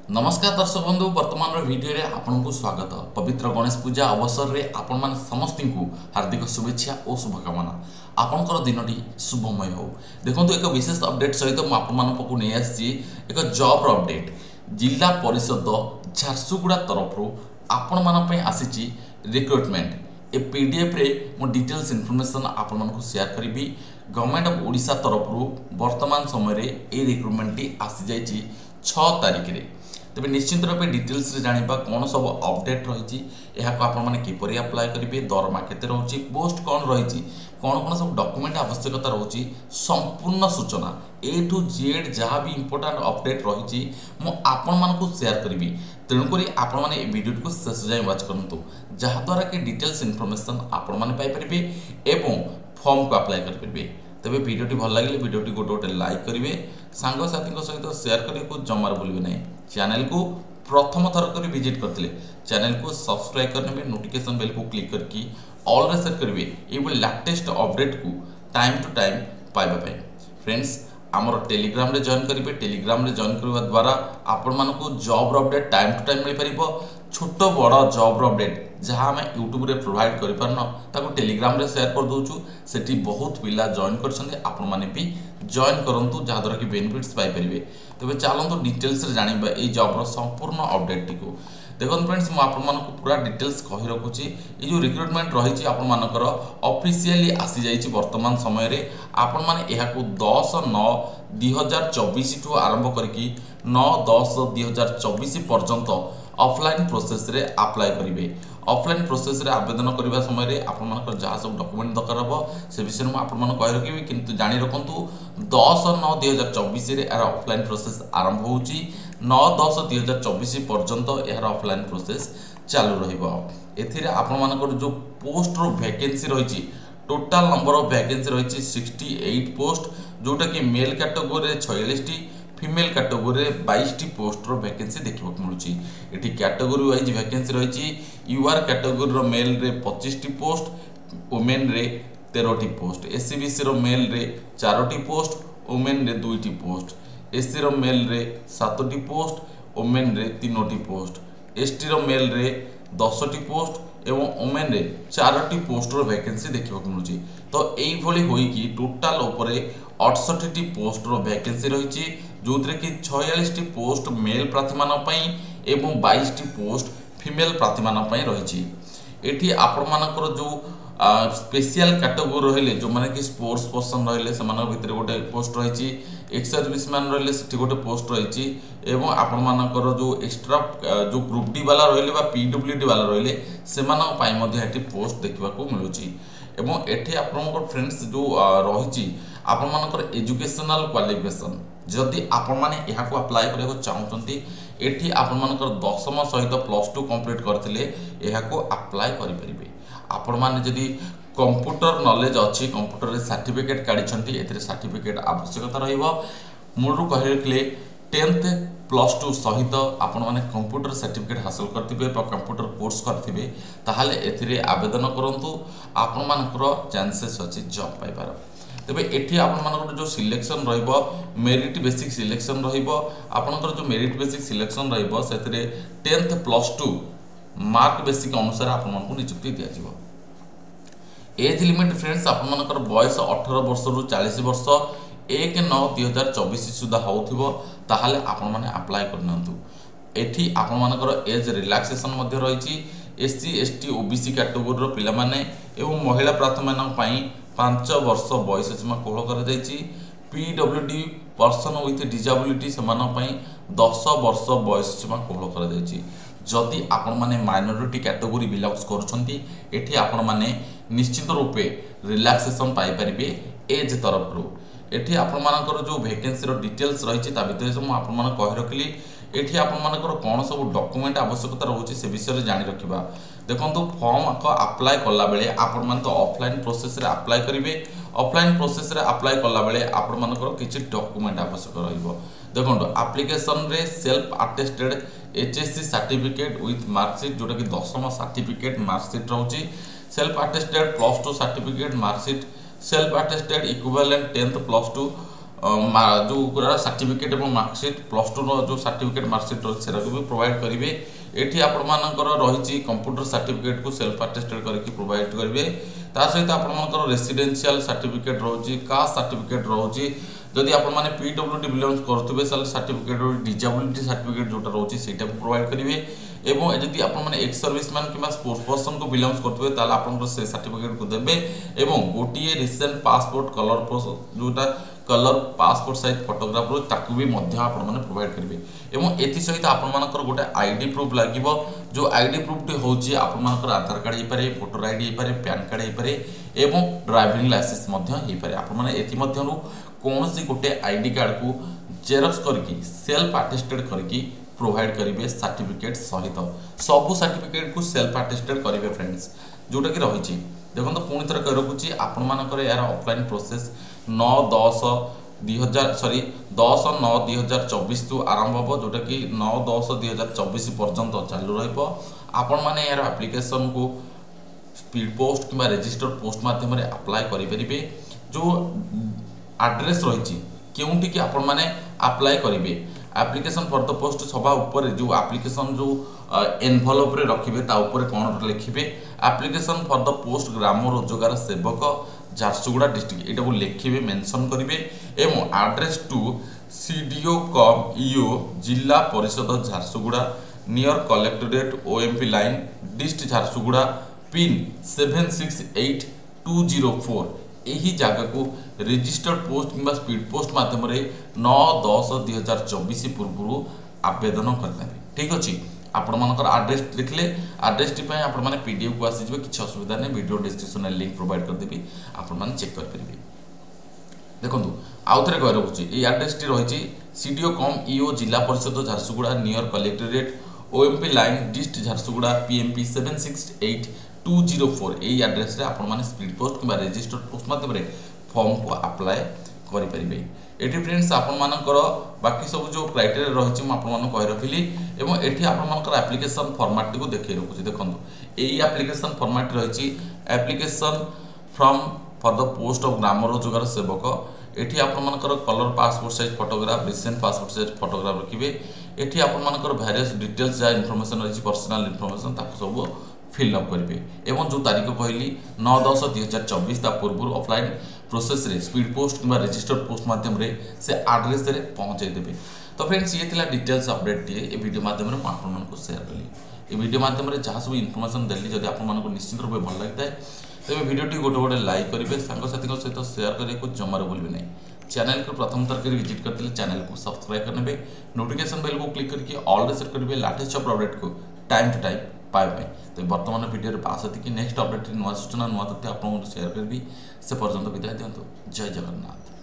नमस्कार दर्शक बंधु वर्तमान वीडियो रे आपनको स्वागत। पवित्र गणेश पूजा अवसर रे आपण मान समस्त को हार्दिक शुभेच्छा और शुभकामना। आपनकर दिनटी शुभमय हो। देखंतु एक विशेष अपडेट सहित मु आपण मान पकु नै आसी एक जॉब अपडेट। जिला परिषद झारसुगुड़ा तरफ आपण मान पय आसीची रिक्रुटमेंट। ए पीडीएफ रे मु डिटेल्स इन्फॉर्मेशन आपण मान को शेयर करबी। गवर्नमेंट ऑफ ओडिशा तरफ वर्तमान समय रे ए रिक्रुटमेंट टी आसी जाईची 6 तारिख रे। तेज निश्चित रूप डिटेल्स रे जानिबा कौन सब अपडेट रही किपरि अप्लाई करेंगे, दरमा केते रही, पोस्ट कौन रही, कौन कौन सब डॉक्यूमेंट आवश्यकता रही, संपूर्ण सूचना ए टू जेड जहाँ भी इंपोर्टेंट अपडेट रही मुझे शेयर करी। तेणुक आपण मैंने वीडियो को शेष जाए वाच करूँ जहाद्वारा कि डिटेल्स इनफॉरमेशन आपण मैंने पाइपर एवं फॉर्म को अप्लाई करेंगे। तेज वीडियोटी भल लगे वीडियोटी गोटे गोटे लाइक करेंगे, सांगसाथी सहित शेयर करने को जमार भूलिए नहीं। चैनल को प्रथम थर कर विजिट करते चैनल को सब्सक्राइब करने में नोटिफिकेशन बेल को क्लिक करके ऑल रे सेट करेंगे ये लेटेस्ट अपडेट को टाइम टू टाइम पाइबा। फ्रेंड्स आमर टेलीग्राम रे जॉइन करेंगे। टेलीग्राम रे जॉइन करने द्वारा आपण मानक job update time to time मिल पार। छोट बड़ जॉब अपडेट जहाँ आम यूट्यूब रे प्रोवाइड कर पारन टेलीग्राम रे शेयर कर दूचु। सेठी बहुत पिला जॉइन करछन्ते, आपण माने भी जॉइन करंतु जहाद्वारा कि बेनिफिट्स पाई परिबे। तबे चलंतु डिटेल्स रे जानिबा ए जॉब रो संपूर्ण अपडेट टिको। देखो फ्रेंड्स मु आपण मानक पूरा डिटेल्स कहि रखुची। ए जो रिक्रुटमेंट रही आपण मानकर ऑफिशियली आसी जाईची वर्तमान समय रे। आपण माने एहा को 10/9/2024 ठू आरंभ करके 9/10/2024 पर्यंत ऑफलाइन प्रोसेस रे अप्लाई करेंगे। ऑफलाइन प्रोसेस रे आवेदन करने समय रे आपण मानकर जहाँ सब डॉक्यूमेंट दरकार हो से विषय में आपण मान कहि रखिबी। किंतु जानि रखंतु 10/9/2024 रे यार ऑफलाइन प्रोसेस आरंभ होउची। 9/10/2024 पर्यंत यार ऑफलाइन प्रोसेस चालू रहिबो। एथिरे आपण मानकर जो पोस्ट रो वैकेंसी रहिची, टोटल नंबर ऑफ वैकेंसी रहिची 68 पोस्ट, जोटा कि मेल कैटेगरी रे 46 टी, फीमेल कैटेगरी रे 22 टी पोस्ट रो वैकेंसी देखिबा मिलुची। एठी कैटेगरी वाइज वैकेंसी रहिची। यूआर कैटेगरी रो मेल रे 25 टी पोस्ट, वुमेन रे 13 टी पोस्ट, एससीबीसी रो मेल रे 4 टी पोस्ट, वुमेन रे 2 टी पोस्ट, एससी रो मेल रे 7 टी पोस्ट, वुमेन रे 3 टी पोस्ट, एसटी रो मेल रे 10 टी पोस्ट एवं वुमेन रे 4 टी पोस्ट रो वैकेंसी देखिबा मिलुची। तो एई भली होई कि टोटल ऊपर 68 टी पोस्ट रो वैकेंसी रहिची, जोथरे कि 46 टी पोस्ट मेल प्रार्थी मान पई एवं 22 टी पोस्ट फीमेल प्रार्थी मान पई रहिची। एठी आपण मानकर जो स्पेशल कैटेगरी रहिले, जो माने कि स्पोर्ट्स पर्सन रहिले समान भितर गोटे पोस्ट रहिची, एक्स सर्विस मैन रहिले सेठी गोटे पोस्ट रहिची, एवं आपण मानकर जो एक्स्ट्रा जो ग्रुप डी वाला रहिले बा पीडब्ल्यूडी वाला रहिले समान पई मध्ये एठी पोस्ट देखिबा को मिलुची। एवं एठी आपनकर फ्रेंड्स जो रहिची आपण मानकर एजुकेशनल क्वालिफिकेशन जदि आपण माने एहा को अप्लाई करे को चाहउचंती, एठी आपण मानकर 10th सहित +2 कंप्लीट करथिले एहा को अप्लाई करि परिबे। आपण माने जदि कंप्यूटर नॉलेज अछि, कंप्यूटर रे सर्टिफिकेट काढिछंती, एथिरे सर्टिफिकेट आवश्यकता रहिबो। मूलरु कहिरखले 10th +2 सहित आपण माने कंप्यूटर सर्टिफिकेट हासिल करथिबे बा कंप्यूटर कोर्स करथिबे, ताहाले एथिरे आवेदन करंतु। आपण मानकर चांसेस अछि जॉब पाइबार। तेबे एठी आपण मानकर जो सिलेक्शन रहिबो मेरिट बेसिक सिलेक्शन रहिबो। आपनकर जो मेरिट बेसिक सिलेक्शन रहिबो सेथिरे 10th +2 मार्क बेसिक अनुसार आपण मानकु नियुक्ति दिया जिवो। एज लिमिट फ्रेंड्स आपण मानकर बयस 18 वर्ष रु 40 वर्ष 1/9/2024 सुधा होउथिबो, ताहाले आपण माने अप्लाई करनंतु। एठी आपण मानकर एज रिलैक्सेशन मध्ये रहिची। एससी एसटी ओबीसी कैटेगरी रो पिला माने एवं महिला प्रार्थी मानन पई 5 वर्ष बयस सीमा कोहल कर जायछि। पीडब्ल्यूडी पर्सन विथ डिसेबिलिटी समान पई 10 वर्ष बयस सीमा कोहल कर जायछि। जदि आपण माने माइनॉरिटी कैटेगरी बिलोंग्स करछंती, एठी आपण माने निश्चित रूपे रिलैक्सेशन पाई परिबे एज तरफ रो। एठी आपण मानकर जो वैकेंसी रो डिटेल्स रहिछि ता भितर से आपण मान कहि रखली। एठी आपण मानकर कोन सब डॉक्यूमेंट आवश्यकता रहउछि से विषय रे जानि रखिबा। देखंतु फॉर्म को अप्लाई करला बेले आपण मान तो ऑफलाइन प्रोसेस रे अप्लाई करिवे। ऑफलाइन प्रोसेस रे अप्लाई करला बेले आपण मानकर किछि डॉक्यूमेंट आवश्यक रहिबो। देखंतु एप्लीकेशन रे self attested HSC certificate with marksheet, जोटा कि 10th सर्टिफिकेट मार्कशीट रहउछि। Self attested +2 certificate marksheet, self attested equivalent 10th +2 जो सर्टिफिकेट और मार्कसीट प्लस टू जो सर्टिफिकेट मार्कसीट रही भी प्रोवाइड करेंगे। ये आपर रही कंप्यूटर सर्टिफिकेट को सेल्फ अटेस्टेड करके प्रोवाइड करेंगे। ता सहित आपर रेसिडेंशियल सर्टिफिकेट रोचे, कास्ट सर्टिफिकेट रोचे, जदि आपने PWD बिलोंग्स करुवे सर्टिफिकेट डिजेबिलिटी सर्टिफिकेट जोटा रोचे से प्रोवाइड करेंगे। एवं जदि आपने एक्स सर्विसमैन कि स्पोर्ट्स पर्सन को बिलोंग्स करुवे आप से सर्टिफिकेट को देवे। एवं गोटे रिसेंट पासपोर्ट कलर जोटा कलर पासपोर्ट साइज फोटोग्राफ ताकू भी आपने प्रोवाइड करेंगे। एवं एथि सहित आपर गोटे आईडी प्रूफ लगे, जो आईडी प्रूफटी हूँ आपर आधार कार्ड हो पारे, भोटर आईडी हो पारे, पैन कार्ड हो पारे एवं ड्राइविंग लाइसेंस हो पारे। आपमु कौन सी गोटे आईडी कार्ड को जेरक्स करके सेल्फ अटेस्टेड करके प्रोवाइड करेंगे सर्टिफिकेट सहित। सबू सर्टिफिकेट को सेल्फ अटेस्टेड करेंगे फ्रेंड्स, जोटा कि रही देखो पुणी थर कह रखुच्छी आपर यार ऑफलाइन प्रोसेस 10/9/2024 टू आरंभ हो, जोटा कि 9/10/2024 पर्यंत चालू आपण मैंने यार एप्लिकेशन को स्पीड पोस्ट कि रजिस्टर पोस्ट माध्यम अप्लाई करेंगे। जो एड्रेस रही क्योंठी कि आपण मैंने अप्लाई करेंगे एप्लिकेशन फॉर द पोस्ट सभा ऊपर जो एप्लिकेशन जो एनवलप रे रखिबे ता ऊपर कौन लिखिबे एप्लिकेशन फॉर द पोस्ट ग्राम रोजगार सेवक झारसुगुड़ा डिस्ट्रिक्ट एटा को लिखिबे मेंशन करिवे। एवं address to CDO cum EO Zilla Parishad Jharsuguda near collectorate OMP line district Jharsuguda pin 768204 यही जगह को रजिस्टर्ड पोस्ट कि स्पीड पोस्ट मध्यम 9/10/2024 पूर्व आवेदन करते। ठीक अच्छे आपर आड्रेस लिखले आड्रेस मैंने PDF को आसीजे किसी असुविधा नहीं, वीडियो डिस्क्रिप्शन में लिंक प्रोवाइड करदेवी आपने चेक करेंगे। देखो आउ थे कह रखुच्छी ये आड्रेस टी रही CDO cum EO Zilla Parishad Jharsuguda near collectorate OMP line district Jharsuguda PMP 768204 यही आड्रेस आपने स्पीड पोस्ट कि रजिस्टर्ड पोस्ट मध्यम फॉर्म को अप्लाई करेंगे। ये फ्रेंड्स आपर बाकी सब जो क्राइटेरिया रही मुझे कही रखी। और ये आपर एप्लिकेशन फॉर्मेट को देखिए रखुच्छी देखो यही एप्लिकेशन फॉर्मेट रही application from for the post of ग्राम रोजगार सेवक। ये आपर colour passport size photograph recent passport size photograph रखिए। ये आपर वेरियस डिटेल्स जहाँ इनफॉरमेशन रही पर्सनल इनफॉरमेशन सब फिलअप करेंगे। एवं जो तारीख कहली 9/10/2024 पूर्व ऑफलाइन प्रोसेस रे स्पीड पोस्ट कि रजिस्टर्ड पोस्ट माध्यम से आड्रेस पहुँचाई देवे। तो फ्रेंड्स ये थिला डिटेल्स अपडेट टे ये वीडियो माध्यम आपको शेयर कली। ये वीडियो माध्यम जहाँ सब इनफॉरमेशन देली जब आपको निश्चित रूप भल लगी है तेज वीडियो गोटे गोटे लाइक करेंगे, सांगसाथी सहित शेयर करने को जमार भूलें नहीं। चैनल को प्रथम तरह विजिट करते चैनल को सब्सक्राइब करने नोटिफिकेशन बेल को क्लिक करके ऑल सेट करेंगे लेटेस्ट जॉब अपडेट को टाइम टू टाइम पाइबे। तो वर्तमान वीडियो पास होती नेक्स्ट अपडेट नुआ सूचना नुआ तथ्य आपको शेयर करी से पर्यटन विदाय दिंतु। जय जगन्नाथ।